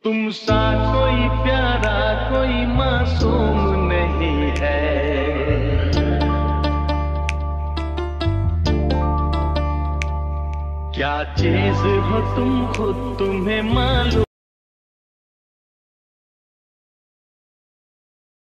तुम सा कोई प्यारा कोई मासूम नहीं है। क्या चीज हो तुम खुद तुम्हें मालूम